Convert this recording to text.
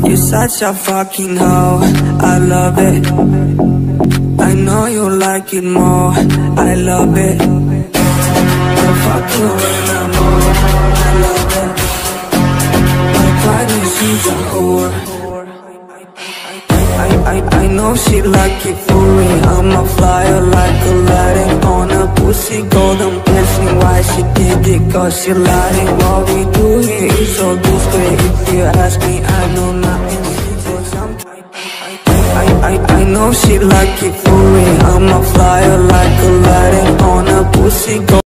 You're such a fucking hoe, I love it. I know you like it more, I love it. I'll fuck you when I'm old, I love it. Like why do she's a whore? I know she like it for me. I'm a flyer like Aladdin on a pussy golden blessing. Why she did it? Cause she lied it. What we do here is so discreet. If you ask me, I know nothing. I know she like it for me. I'm a flyer like Aladdin on a pussy golden